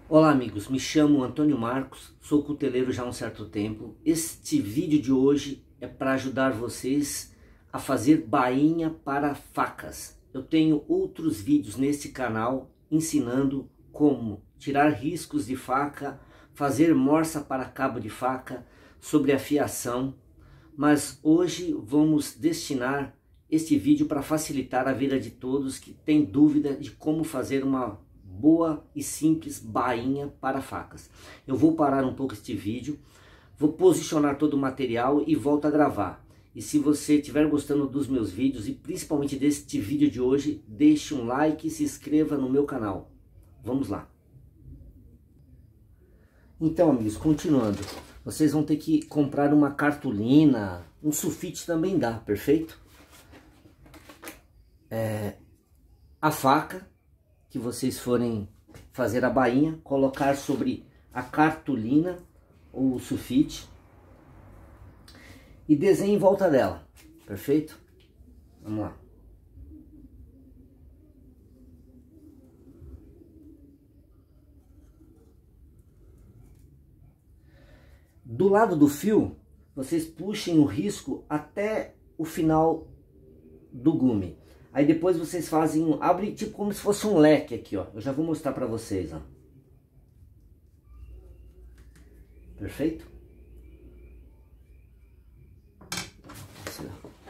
Olá amigos, me chamo Antônio Marcos, sou cuteleiro já há um certo tempo. Este vídeo de hoje é para ajudar vocês a fazer bainha para facas. Eu tenho outros vídeos nesse canal ensinando como tirar riscos de faca, fazer morsa para cabo de faca, sobre afiação. Mas hoje vamos destinar este vídeo para facilitar a vida de todos que têm dúvida de como fazer uma boa e simples bainha para facas. Eu vou parar um pouco este vídeo, vou posicionar todo o material e volto a gravar. E se você estiver gostando dos meus vídeos e principalmente deste vídeo de hoje, deixe um like e se inscreva no meu canal. Vamos lá. Então amigos, continuando, vocês vão ter que comprar uma cartolina, um sulfite também dá, perfeito? A faca que vocês forem fazer a bainha, colocar sobre a cartolina ou o sulfite e desenhe em volta dela, perfeito? Vamos lá. Do lado do fio, vocês puxem o risco até o final do gume. Aí depois vocês fazem, abre tipo como se fosse um leque aqui, ó. Eu já vou mostrar pra vocês, ó. Perfeito? Aqui,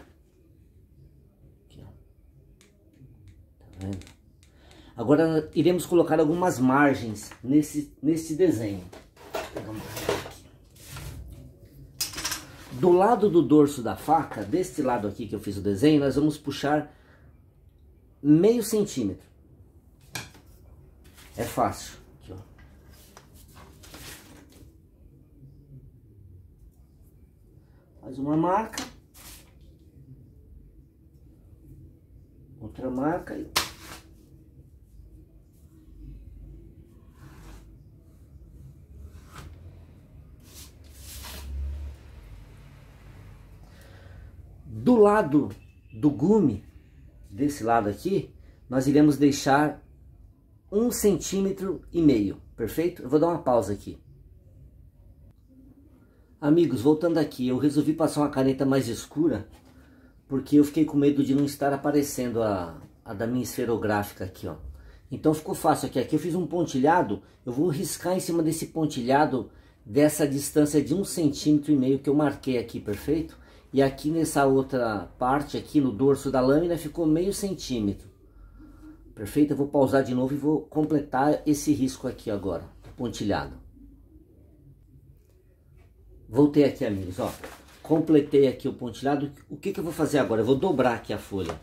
ó. Tá vendo? Agora iremos colocar algumas margens nesse desenho. Do lado do dorso da faca, deste lado aqui que eu fiz o desenho, nós vamos puxar meio centímetro. É fácil. Aqui, ó. Faz uma marca. Outra marca. Do lado do gume, desse lado aqui, nós iremos deixar 1,5 centímetro, perfeito? Eu vou dar uma pausa aqui. Amigos, voltando aqui, eu resolvi passar uma caneta mais escura, porque eu fiquei com medo de não estar aparecendo a da minha esferográfica aqui, ó. Então ficou fácil aqui. Aqui eu fiz um pontilhado, eu vou riscar em cima desse pontilhado, dessa distância de 1,5 centímetro que eu marquei aqui, perfeito? E aqui nessa outra parte, aqui no dorso da lâmina, ficou 0,5 centímetro. Perfeito? Eu vou pausar de novo e vou completar esse risco aqui agora, pontilhado. Voltei aqui, amigos, ó. Completei aqui o pontilhado. O que eu vou fazer agora? Eu vou dobrar aqui a folha.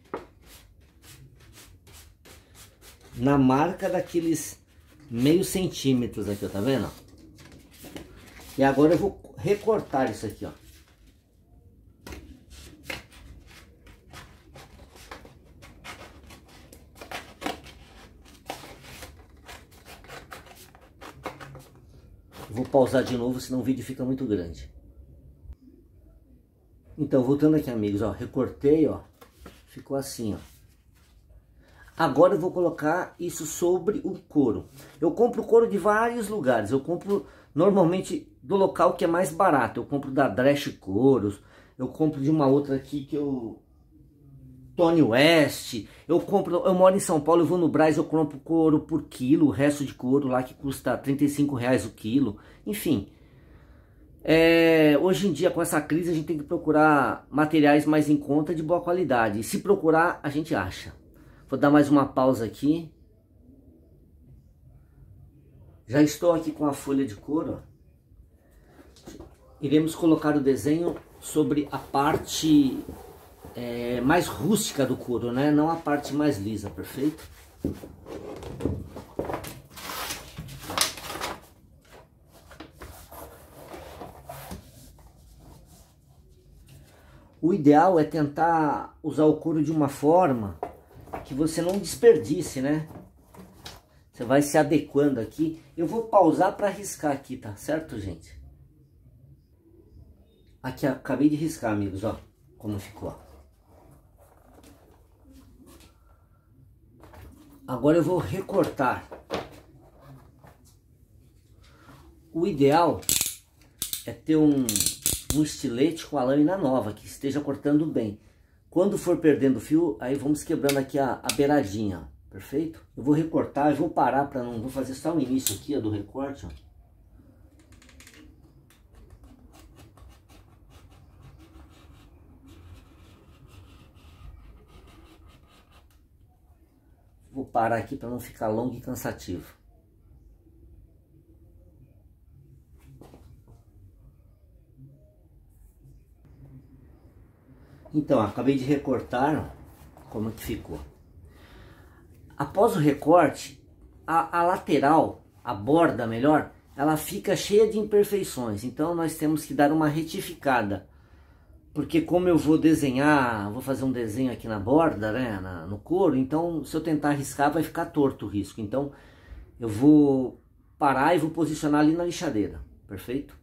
Na marca daqueles 0,5 centímetros aqui, ó, tá vendo? E agora eu vou recortar isso aqui, ó. Vou pausar de novo, senão o vídeo fica muito grande. Então, voltando aqui, amigos, ó, recortei, ó, ficou assim, ó. Agora eu vou colocar isso sobre o couro. Eu compro couro de vários lugares. Eu compro normalmente do local que é mais barato. Eu compro da Dresch Couros, eu compro de uma outra aqui que eu... Tony West, eu moro em São Paulo, eu vou no Brás, eu compro couro por quilo, o resto de couro lá que custa R$35 o quilo, enfim. Hoje em dia com essa crise a gente tem que procurar materiais mais em conta, de boa qualidade, e se procurar a gente acha. Vou dar mais uma pausa aqui. Já estou aqui com a folha de couro, ó. Iremos colocar o desenho sobre a parte... mais rústica do couro, né? Não a parte mais lisa, perfeito? O ideal é tentar usar o couro de uma forma que você não desperdice, né? Você vai se adequando aqui. Eu vou pausar para riscar aqui, tá certo, gente? Aqui, acabei de riscar, amigos, ó, como ficou. Agora eu vou recortar O ideal é ter um estilete com a lâmina nova, que esteja cortando bem. Quando for perdendo fio, aí vamos quebrando aqui a beiradinha, perfeito? Eu vou recortar, eu vou parar para não... Vou fazer só o início aqui, ó, do recorte, ó. Vou parar aqui para não ficar longo e cansativo. Então, acabei de recortar, como é que ficou. Após o recorte, a lateral, a borda melhor, ela fica cheia de imperfeições. Então nós temos que dar uma retificada. Porque como eu vou desenhar, vou fazer um desenho aqui na borda, né, no couro, então se eu tentar riscar vai ficar torto o risco. Então eu vou parar e vou posicionar ali na lixadeira, perfeito?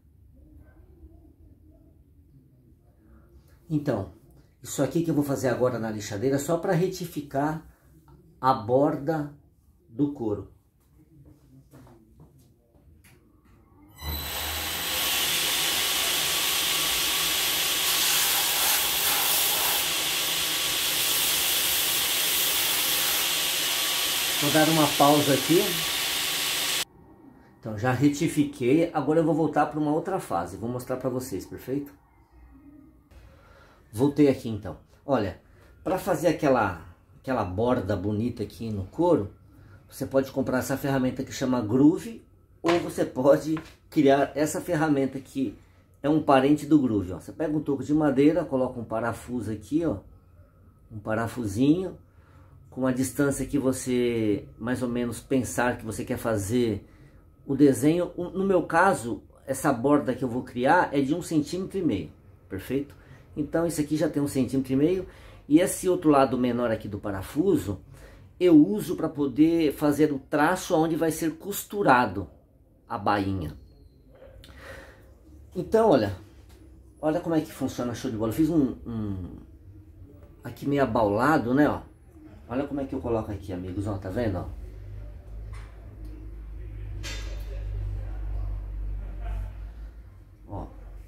Então, isso aqui que eu vou fazer agora na lixadeira é só para retificar a borda do couro. Vou dar uma pausa aqui. Então já retifiquei, agora eu vou voltar para uma outra fase, vou mostrar para vocês, perfeito? Voltei aqui então. Olha, para fazer aquela borda bonita aqui no couro, você pode comprar essa ferramenta que chama Groove, ou você pode criar essa ferramenta que é um parente do Groove, ó. Você pega um toco de madeira, coloca um parafuso aqui, ó, um parafusinho, com uma distância que você mais ou menos pensar que você quer fazer o desenho. No meu caso, essa borda que eu vou criar é de 1,5 cm, perfeito? Então isso aqui já tem 1,5 cm, e esse outro lado menor aqui do parafuso eu uso para poder fazer o traço onde vai ser costurado a bainha. Então olha como é que funciona, show de bola. Eu fiz aqui meio abaulado, né, ó. Olha como é que eu coloco aqui, amigos, ó, tá vendo, ó? Ó.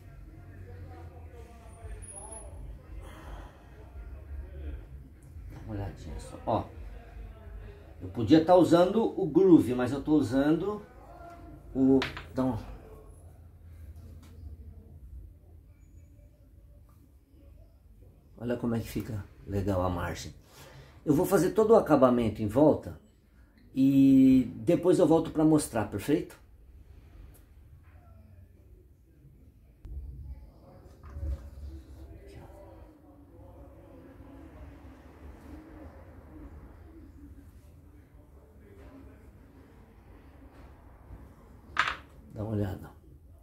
Dá uma olhadinha só, ó. Eu podia estar usando o Groove, mas eu tô usando o... Então, olha como é que fica legal a margem. Eu vou fazer todo o acabamento em volta e depois eu volto para mostrar, perfeito? Dá uma olhada.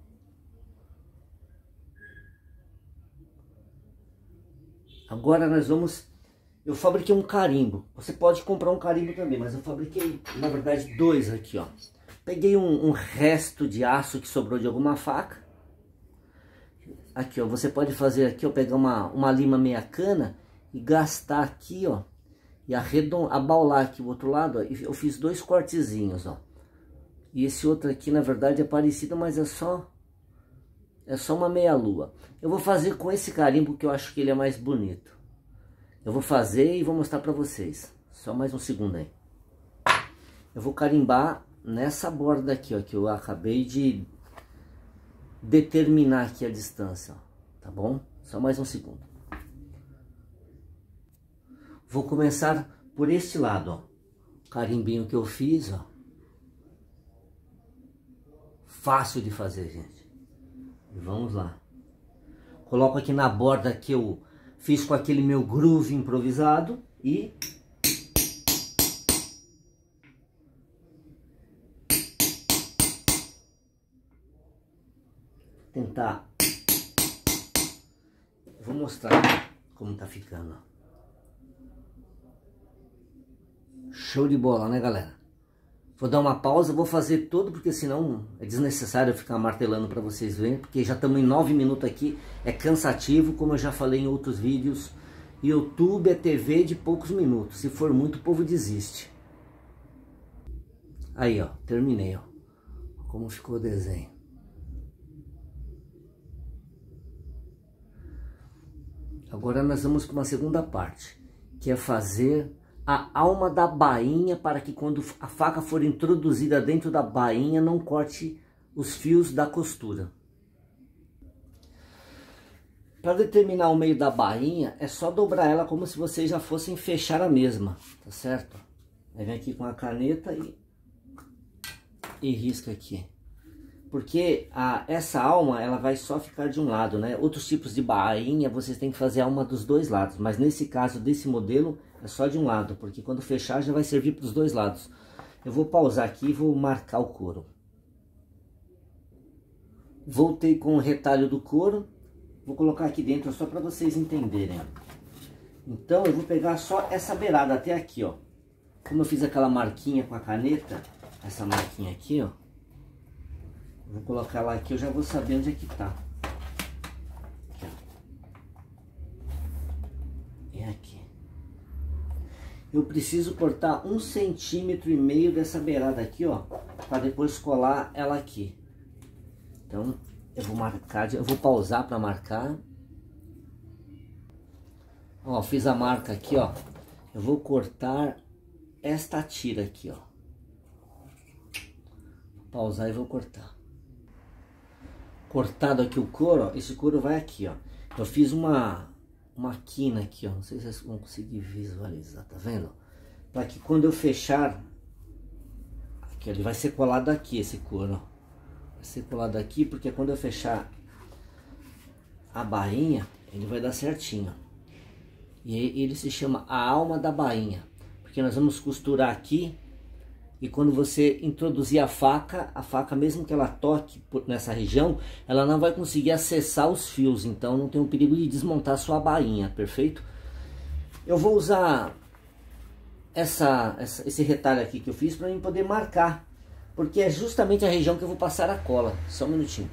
Agora nós vamos... Eu fabriquei um carimbo. Você pode comprar um carimbo também, mas eu fabriquei, na verdade, 2 aqui, ó. Peguei um resto de aço que sobrou de alguma faca. Aqui, ó, você pode fazer aqui, ó, pegar uma lima meia cana e gastar aqui, ó, e abaular aqui o outro lado, ó. Eu fiz 2 cortezinhos, ó. E esse outro aqui, na verdade, é parecido, mas é só uma meia lua. Eu vou fazer com esse carimbo que eu acho que ele é mais bonito. Eu vou fazer e vou mostrar para vocês. Só mais um segundo aí. Eu vou carimbar nessa borda aqui, ó, que eu acabei de determinar aqui a distância, ó, tá bom? Só mais um segundo. Vou começar por este lado, ó. O carimbinho que eu fiz, ó. Fácil de fazer, gente. E vamos lá. Coloco aqui na borda que eu fiz com aquele meu groove improvisado e tentar. Vou mostrar como tá ficando. Show de bola, né, galera? Vou dar uma pausa, vou fazer tudo, porque senão é desnecessário eu ficar martelando para vocês verem, porque já estamos em 9 minutos aqui, é cansativo, como eu já falei em outros vídeos. YouTube é TV de poucos minutos, se for muito o povo desiste. Aí, ó, terminei, ó, como ficou o desenho. Agora nós vamos para uma segunda parte, que é fazer a alma da bainha, para que quando a faca for introduzida dentro da bainha não corte os fios da costura. Para determinar o meio da bainha, é só dobrar ela como se vocês já fossem fechar a mesma, tá certo? Aí vem aqui com a caneta e risca aqui. Porque essa alma, ela vai só ficar de um lado, né? Outros tipos de bainha, vocês têm que fazer a alma dos dois lados. Mas nesse caso, desse modelo, é só de um lado. Porque quando fechar, já vai servir para os dois lados. Eu vou pausar aqui e vou marcar o couro. Voltei com o retalho do couro. Vou colocar aqui dentro só para vocês entenderem. Então, eu vou pegar só essa beirada até aqui, ó. Como eu fiz aquela marquinha com a caneta, essa marquinha aqui, ó. Vou colocar lá aqui, eu já vou saber onde é que tá. Aqui, ó. É aqui. Eu preciso cortar 1,5 cm dessa beirada aqui, ó, para depois colar ela aqui. Então, eu vou marcar, eu vou pausar para marcar. Ó, fiz a marca aqui, ó. Eu vou cortar esta tira aqui, ó. Vou pausar e vou cortar. Cortado aqui o couro, ó, esse couro vai aqui, ó. Eu fiz uma quina aqui, ó. Não sei se vocês vão conseguir visualizar, tá vendo? Para que quando eu fechar, aqui, ele vai ser colado aqui, esse couro, ó. Vai ser colado aqui, porque quando eu fechar a bainha, ele vai dar certinho. E ele se chama a alma da bainha, porque nós vamos costurar aqui. E quando você introduzir a faca mesmo que ela toque nessa região, ela não vai conseguir acessar os fios, então não tem o perigo de desmontar a sua bainha, perfeito? Eu vou usar esse retalho aqui que eu fiz para mim poder marcar, porque é justamente a região que eu vou passar a cola. Só um minutinho.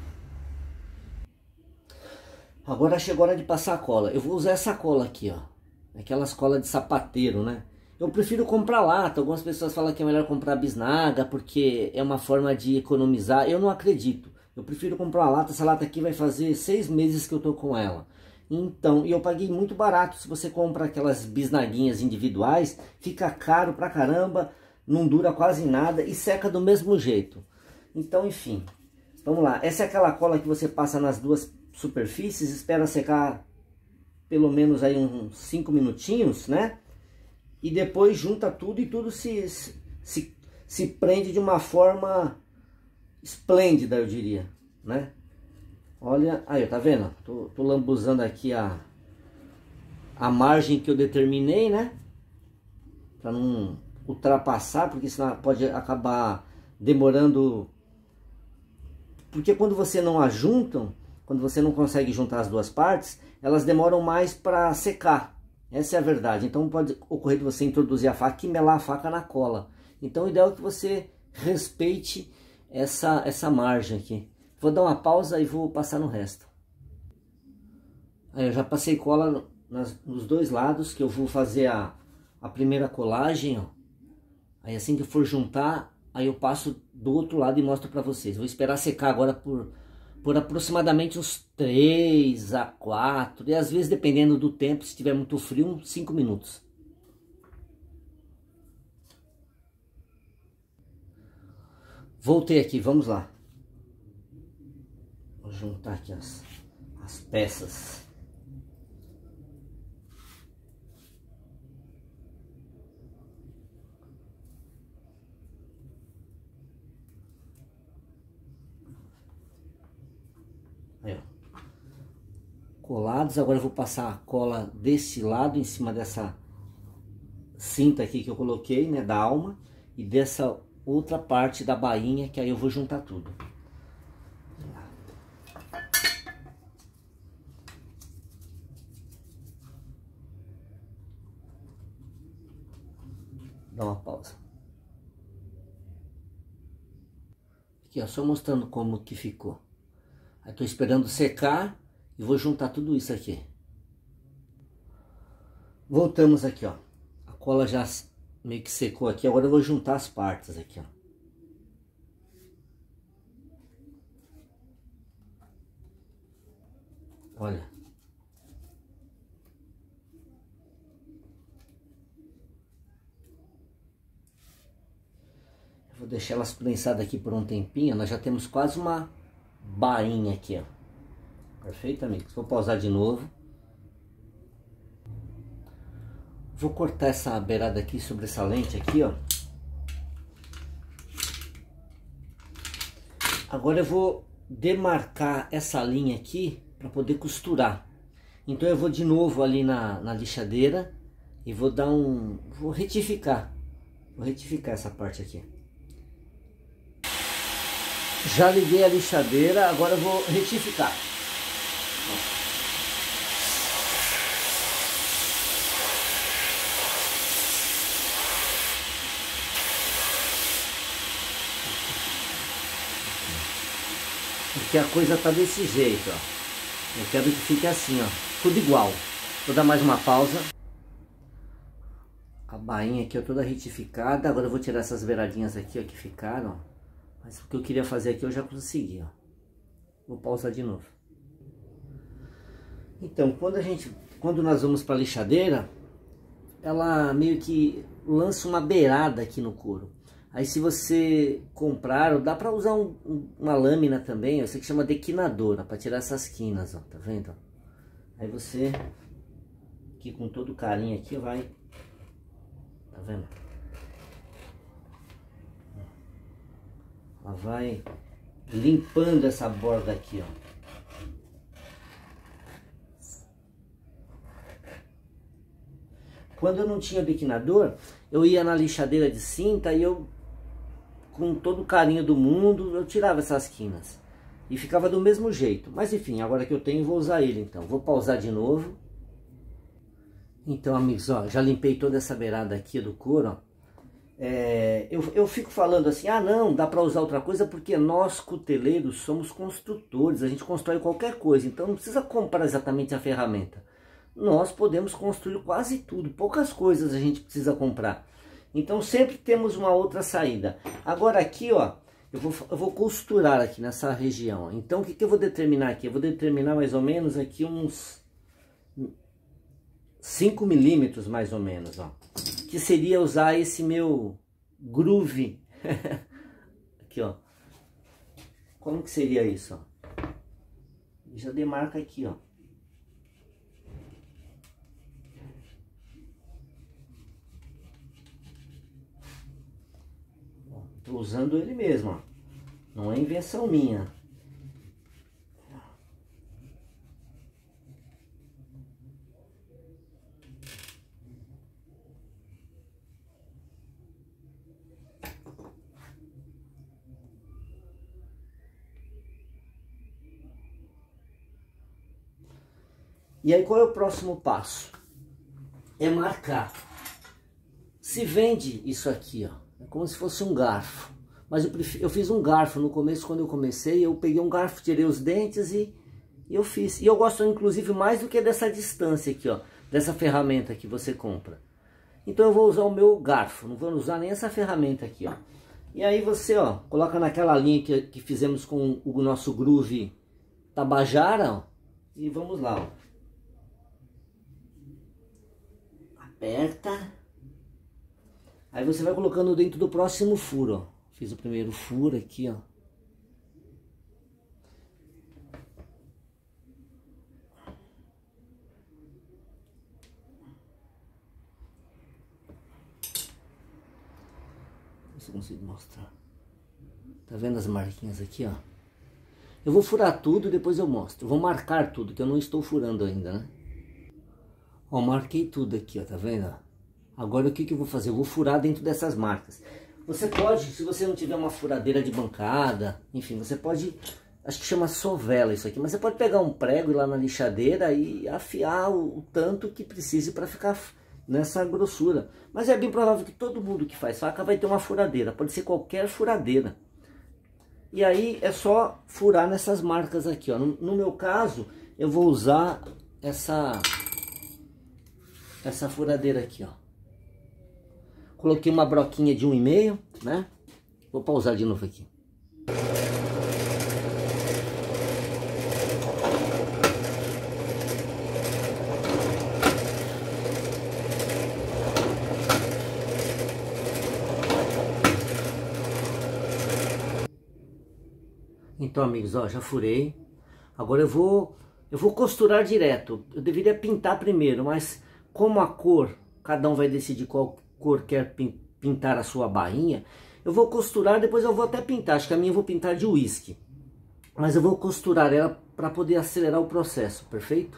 Agora chegou a hora de passar a cola. Eu vou usar essa cola aqui, ó. Aquelas colas de sapateiro, né? Eu prefiro comprar lata. Algumas pessoas falam que é melhor comprar bisnaga porque é uma forma de economizar. Eu não acredito. Eu prefiro comprar uma lata. Essa lata aqui vai fazer 6 meses que eu tô com ela. Então, e eu paguei muito barato. Se você compra aquelas bisnaguinhas individuais, fica caro pra caramba, não dura quase nada e seca do mesmo jeito. Então, enfim, vamos lá. Essa é aquela cola que você passa nas duas superfícies, espera secar pelo menos aí uns 5 minutinhos, né? E depois junta tudo e tudo se prende de uma forma esplêndida, eu diria, né? Olha, aí, tá vendo? Tô lambuzando aqui a margem que eu determinei, né? Pra não ultrapassar, porque senão pode acabar demorando. Porque quando você não ajuntam, quando você não consegue juntar as duas partes, elas demoram mais para secar. Essa é a verdade. Então pode ocorrer de você introduzir a faca e melar a faca na cola. Então o ideal é que você respeite essa margem aqui. Vou dar uma pausa e vou passar no resto. Aí eu já passei cola nos dois lados, que eu vou fazer a primeira colagem, ó. Aí assim que eu for juntar, aí eu passo do outro lado e mostro para vocês. Vou esperar secar agora por aproximadamente uns 3 a 4, e às vezes, dependendo do tempo, se estiver muito frio, uns 5 minutos. Voltei aqui, vamos lá. Vou juntar aqui as peças. Aí, ó. Colados. Agora eu vou passar a cola desse lado em cima dessa cinta aqui que eu coloquei, né, da alma, e dessa outra parte da bainha, que aí eu vou juntar tudo. Dá uma pausa. Aqui, ó, só mostrando como que ficou. Aí tô esperando secar e vou juntar tudo isso aqui. Voltamos aqui, ó. A cola já meio que secou aqui. Agora eu vou juntar as partes aqui, ó. Olha. Vou deixar elas prensadas aqui por um tempinho. Nós já temos quase uma bainha aqui, ó. Perfeito, amigos. Vou pausar de novo. Vou cortar essa beirada aqui, sobressalente aqui, ó. Agora eu vou demarcar essa linha aqui para poder costurar. Então eu vou de novo ali na lixadeira e vou dar vou retificar essa parte aqui. Já liguei a lixadeira, agora eu vou retificar. Porque a coisa tá desse jeito, ó. Eu quero que fique assim, ó, tudo igual. Vou dar mais uma pausa. A bainha aqui, ó, toda retificada. Agora eu vou tirar essas beiradinhas aqui, ó, que ficaram, ó. Mas o que eu queria fazer aqui eu já consegui, ó. Vou pausar de novo. Então, quando nós vamos para a lixadeira, ela meio que lança uma beirada aqui no couro. Aí se você comprar, dá para usar uma lâmina também, eu sei que chama dequinadora, para tirar essas quinas, ó, tá vendo? Aí você, aqui com todo carinho aqui, vai, tá vendo? Ela vai limpando essa borda aqui, ó. Quando eu não tinha dequinador, eu ia na lixadeira de cinta e eu, com todo o carinho do mundo, eu tirava essas quinas. E ficava do mesmo jeito. Mas enfim, agora que eu tenho, vou usar ele então. Vou pausar de novo. Então, amigos, ó, já limpei toda essa beirada aqui do couro, ó. Eu fico falando assim, ah não, dá para usar outra coisa, porque nós cuteleiros somos construtores, a gente constrói qualquer coisa, então não precisa comprar exatamente a ferramenta. Nós podemos construir quase tudo, poucas coisas a gente precisa comprar. Então sempre temos uma outra saída. Agora aqui, ó, eu vou costurar aqui nessa região. Então o que eu vou determinar aqui? Eu vou determinar mais ou menos aqui uns 5 milímetros mais ou menos, ó. Que seria usar esse meu groove. Aqui, ó. Como que seria isso, ó? Já demarca aqui, ó. Tô usando ele mesmo, ó. Não é invenção minha. E aí qual é o próximo passo? É marcar. Se vende isso aqui, ó. É como se fosse um garfo. Mas eu fiz um garfo no começo, quando eu comecei. Eu peguei um garfo, tirei os dentes e eu fiz. E eu gosto inclusive mais do que dessa distância aqui, ó. Dessa ferramenta que você compra. Então eu vou usar o meu garfo. Não vou usar nem essa ferramenta aqui, ó. E aí você, ó, coloca naquela linha que fizemos com o nosso groove Tabajara, ó. E vamos lá, ó. Aperta. Aí você vai colocando dentro do próximo furo, ó. Fiz o primeiro furo aqui, ó. Ver se eu consigo mostrar. Tá vendo as marquinhas aqui, ó? Eu vou furar tudo e depois eu mostro. Eu vou marcar tudo, que eu não estou furando ainda, né? Ó, marquei tudo aqui, ó, tá vendo? Agora o que eu vou fazer? Eu vou furar dentro dessas marcas. Você pode, se você não tiver uma furadeira de bancada, enfim, você pode, acho que chama sovela isso aqui, mas você pode pegar um prego e ir lá na lixadeira e afiar o tanto que precise para ficar nessa grossura. Mas é bem provável que todo mundo que faz faca vai ter uma furadeira, pode ser qualquer furadeira. E aí é só furar nessas marcas aqui, ó. No meu caso, eu vou usar essa furadeira aqui, ó. Coloquei uma broquinha de 1,5, né? Vou pausar de novo aqui. Então, amigos, ó, já furei. Agora eu vou costurar direto. Eu deveria pintar primeiro, mas como a cor, cada um vai decidir qual cor quer pintar a sua bainha, eu vou costurar, depois eu vou até pintar. Acho que a minha eu vou pintar de uísque. Mas eu vou costurar ela para poder acelerar o processo, perfeito?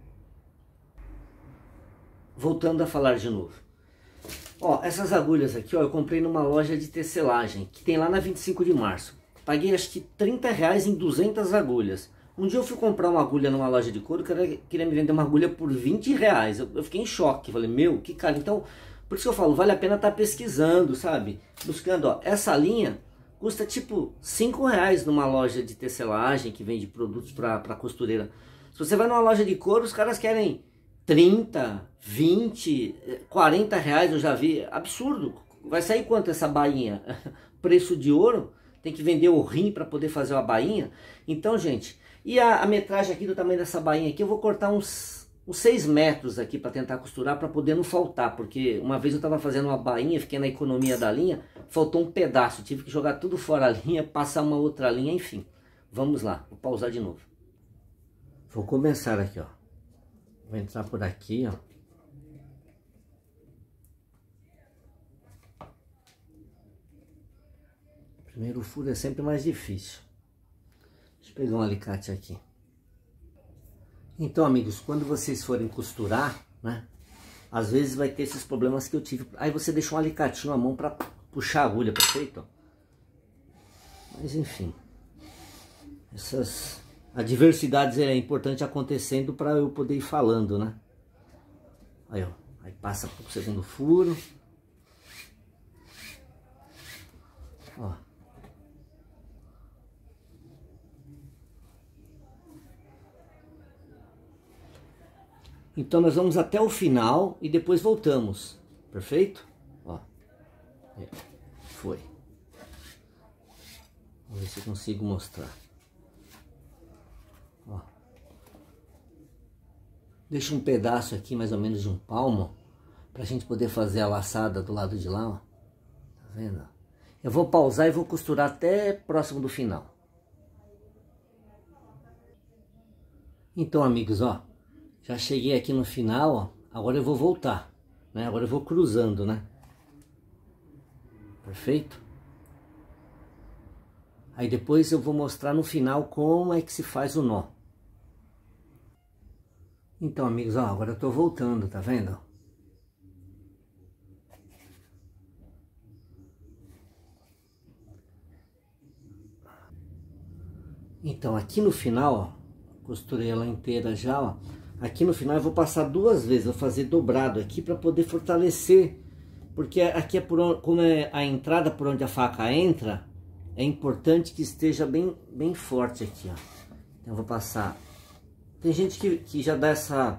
Voltando a falar de novo. Ó, essas agulhas aqui, ó, eu comprei numa loja de tecelagem, que tem lá na 25 de março. Paguei acho que R$30 em 200 agulhas. Um dia eu fui comprar uma agulha numa loja de couro, o cara queria me vender uma agulha por R$20. Eu fiquei em choque, falei, meu, que caro. Então, por isso que eu falo, vale a pena estar pesquisando, sabe? Buscando, ó, essa linha custa tipo R$5 numa loja de tecelagem, que vende produtos para costureira. Se você vai numa loja de couro, os caras querem 30, 20, R$40, eu já vi, absurdo. Vai sair quanto essa bainha? Preço de ouro? Tem que vender o rim para poder fazer uma bainha. Então, gente, e a metragem aqui do tamanho dessa bainha aqui, eu vou cortar uns 6 metros aqui para tentar costurar, para poder não faltar. Porque uma vez eu estava fazendo uma bainha, fiquei na economia da linha, faltou um pedaço. Tive que jogar tudo fora a linha, passar uma outra linha, enfim. Vamos lá, vou pausar de novo. Vou começar aqui, ó. Vou entrar por aqui, ó. Primeiro furo é sempre mais difícil. Deixa eu pegar um alicate aqui. Então, amigos, quando vocês forem costurar, né? Às vezes vai ter esses problemas que eu tive. Aí você deixa um alicatinho à mão para puxar a agulha, perfeito? Mas enfim. Essas adversidades é importante acontecendo para eu poder ir falando, né? Aí, ó. Aí passa pro segundo furo. Ó. Então nós vamos até o final e depois voltamos, perfeito? Ó, foi. Vamos ver se eu consigo mostrar. Ó. Deixa um pedaço aqui, mais ou menos de um palmo, pra gente poder fazer a laçada do lado de lá, ó. Tá vendo? Eu vou pausar e vou costurar até próximo do final. Então, amigos, ó. Já cheguei aqui no final, ó. Agora eu vou voltar, né? Agora eu vou cruzando, né? Perfeito? Aí depois eu vou mostrar no final como é que se faz o nó. Então, amigos, ó, agora eu tô voltando, tá vendo? Então, aqui no final, ó, costurei ela inteira já, ó. Aqui no final eu vou passar 2 vezes, vou fazer dobrado aqui para poder fortalecer. Porque aqui é por onde, como é a entrada por onde a faca entra, é importante que esteja bem forte aqui, ó. Então eu vou passar. Tem gente que já dá essas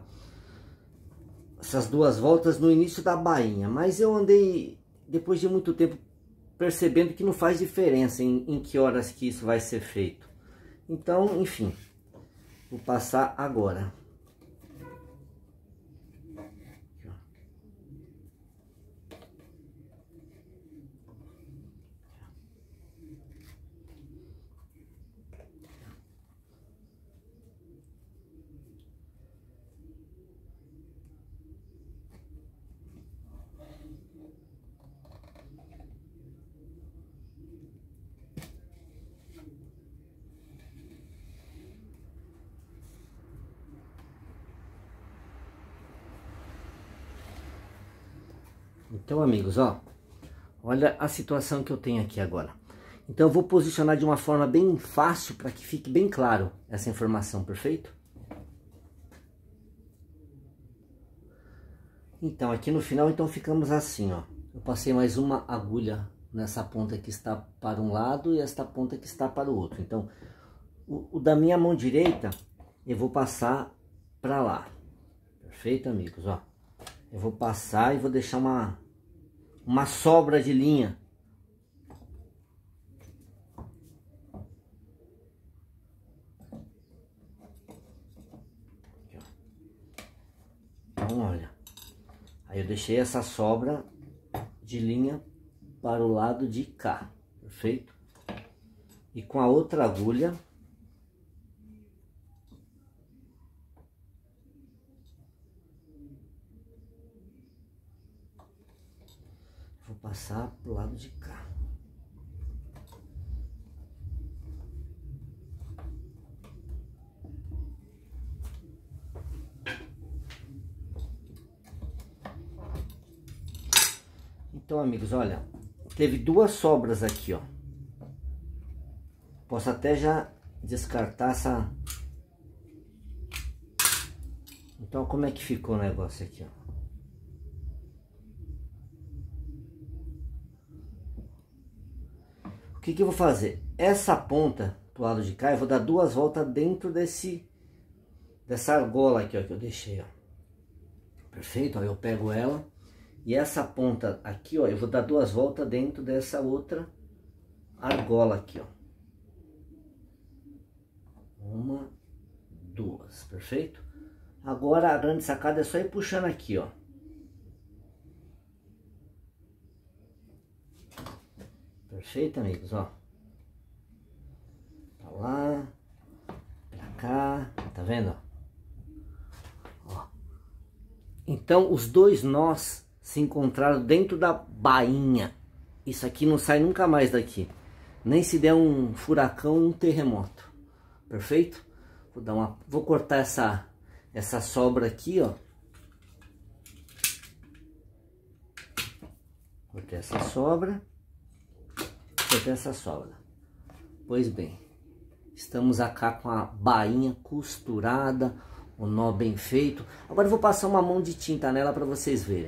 2 voltas no início da bainha, mas eu andei, depois de muito tempo, percebendo que não faz diferença em que horas que isso vai ser feito. Então, enfim, vou passar agora. Então, amigos, ó, olha a situação que eu tenho aqui agora. Então, eu vou posicionar de uma forma bem fácil para que fique bem claro essa informação, perfeito? Então, aqui no final, então ficamos assim, ó. Eu passei mais uma agulha nessa ponta que está para um lado e esta ponta que está para o outro. Então, o da minha mão direita, eu vou passar para lá. Perfeito, amigos, ó. Eu vou passar e vou deixar uma sobra de linha. Então, olha. Aí eu deixei essa sobra de linha para o lado de cá. Perfeito? E com a outra agulha vou passar pro lado de cá. Então, amigos, olha, teve duas sobras aqui, ó. Posso até já descartar essa. Então, como é que ficou o negócio aqui, ó? O que que eu vou fazer? Essa ponta pro lado de cá, eu vou dar duas voltas dentro dessa argola aqui, ó, que eu deixei, ó. Perfeito? Ó, eu pego ela e essa ponta aqui, ó, eu vou dar duas voltas dentro dessa outra argola aqui, ó. Uma, duas, perfeito? Agora a grande sacada é só ir puxando aqui, ó. Perfeito, amigos, ó. Pra lá, pra cá, tá vendo? Ó. Então os dois nós se encontraram dentro da bainha. Isso aqui não sai nunca mais daqui. Nem se der um furacão, um terremoto. Perfeito? Vou cortar essa sobra aqui, ó. Cortei essa sobra. Cortei essa sobra. Pois bem, estamos acá com a bainha costurada, o nó bem feito. Agora eu vou passar uma mão de tinta nela para vocês verem.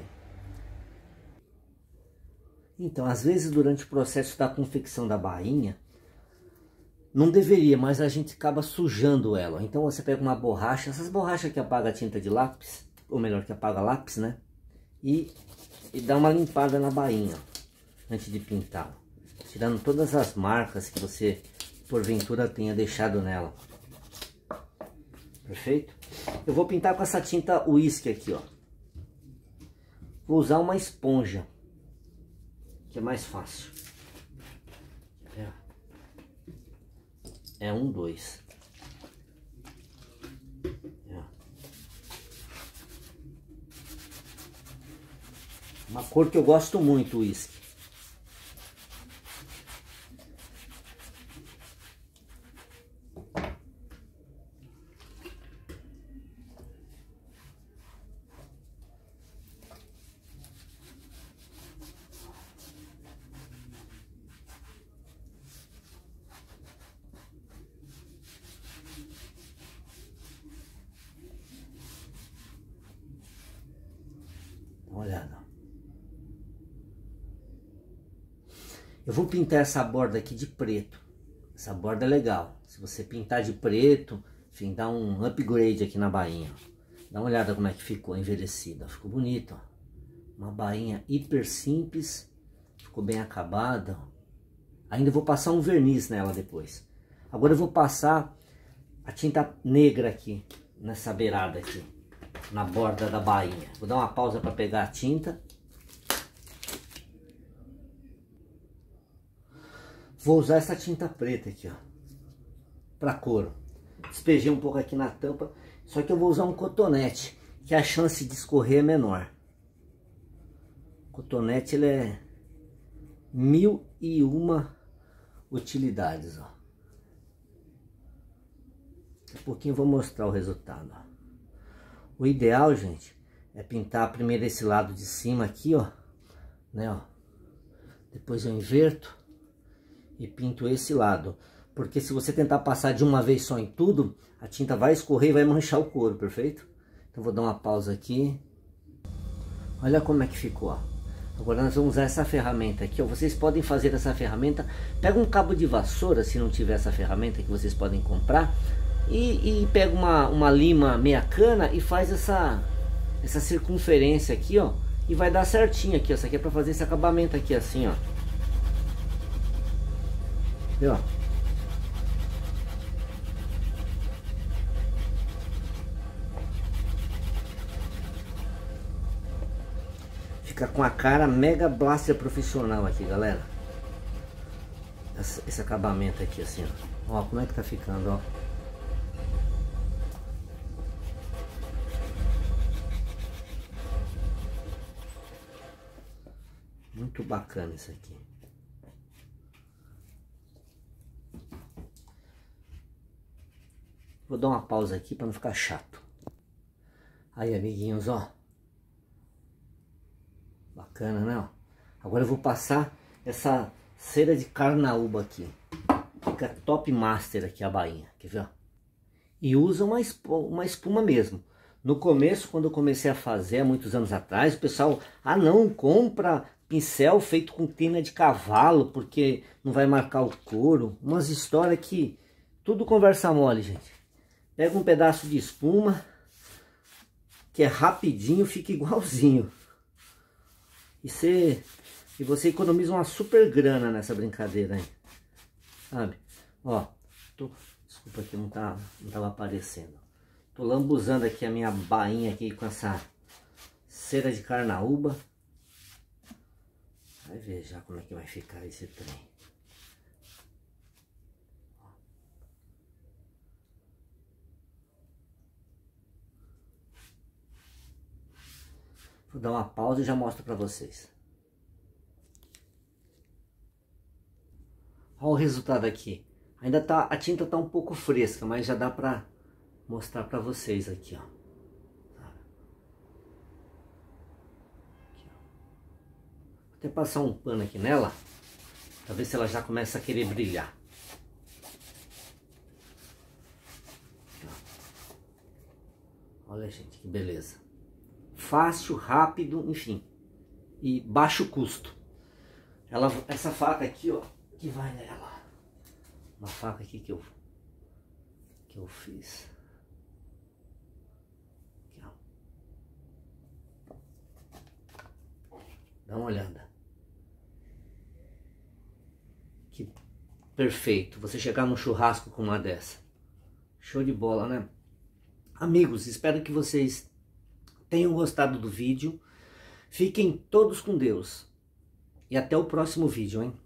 Então, às vezes durante o processo da confecção da bainha, não deveria, mas a gente acaba sujando ela. Então você pega uma borracha, essas borrachas que apaga a tinta de lápis, ou melhor, que apaga lápis, né? E dá uma limpada na bainha, antes de pintar. Tirando todas as marcas que você, porventura, tenha deixado nela. Perfeito? Eu vou pintar com essa tinta Whisky aqui, ó. Vou usar uma esponja, que é mais fácil. É 1, 2. Uma cor que eu gosto muito, Whisky. Olhada. Eu vou pintar essa borda aqui de preto. Essa borda é legal. Se você pintar de preto, enfim, dá um upgrade aqui na bainha. Dá uma olhada como é que ficou envelhecida. Ficou bonito, ó. Uma bainha hiper simples. Ficou bem acabada. Ainda vou passar um verniz nela depois. Agora eu vou passar a tinta negra aqui, nessa beirada aqui, na borda da bainha. Vou dar uma pausa para pegar a tinta. Vou usar essa tinta preta aqui, ó, para couro. Despejei um pouco aqui na tampa, só que eu vou usar um cotonete, que a chance de escorrer é menor. O cotonete, ele é 1001 utilidades, ó. Daqui a pouquinho eu vou mostrar o resultado, ó. O ideal, gente, é pintar primeiro esse lado de cima aqui, ó, né, ó. Depois eu inverto e pinto esse lado, porque se você tentar passar de uma vez só em tudo, a tinta vai escorrer e vai manchar o couro, perfeito? Então vou dar uma pausa aqui. Olha como é que ficou, ó. Agora nós vamos usar essa ferramenta aqui, ó. Vocês podem fazer essa ferramenta, pega um cabo de vassoura, se não tiver essa ferramenta que vocês podem comprar, e pega uma lima meia cana e faz essa circunferência aqui, ó, e vai dar certinho aqui, ó. Isso aqui é para fazer esse acabamento aqui assim, ó. Viu? Fica com a cara Mega Blaster profissional aqui, galera. esse acabamento aqui assim, ó. Ó, como é que tá ficando, ó. Muito bacana isso aqui. Vou dar uma pausa aqui para não ficar chato. Aí, amiguinhos, ó. Bacana, né? Ó. Agora eu vou passar essa cera de carnaúba aqui. Fica top master aqui a bainha. Quer ver, ó? E usa uma espuma mesmo. No começo, quando eu comecei a fazer, há muitos anos atrás, o pessoal... Ah, não, compra pincel feito com quina de cavalo, porque não vai marcar o couro. Umas histórias que... Tudo conversa mole, gente. Pega um pedaço de espuma, que é rapidinho, fica igualzinho. E você economiza uma super grana nessa brincadeira aí. Sabe? Ó, desculpa que não tava aparecendo. Tô lambuzando aqui a minha bainha aqui com essa cera de carnaúba. Vai ver já como é que vai ficar esse trem. Vou dar uma pausa e já mostro pra vocês. Olha o resultado aqui. Ainda a tinta tá um pouco fresca, mas já dá pra mostrar pra vocês aqui, ó. Aqui, ó. Vou até passar um pano aqui nela, pra ver se ela já começa a querer brilhar. Aqui, ó. Olha, gente, que beleza. Fácil, rápido, enfim. E baixo custo. Essa faca aqui, ó, que vai nela. Uma faca aqui que eu fiz. Aqui, ó. Dá uma olhada. Que perfeito. Você chegar no churrasco com uma dessa. Show de bola, né? Amigos, espero que vocês tenham gostado do vídeo. Fiquem todos com Deus. E até o próximo vídeo, hein?